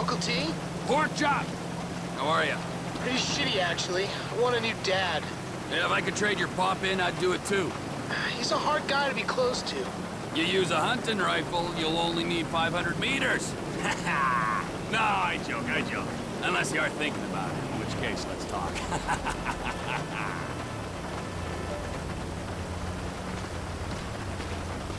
Uncle T? Pork chop! How are you? Pretty shitty, actually. I want a new dad. Yeah, if I could trade your pop in, I'd do it too. He's a hard guy to be close to. You use a hunting rifle, you'll only need 500 meters. No, I joke. Unless you are thinking about it, in which case, let's talk.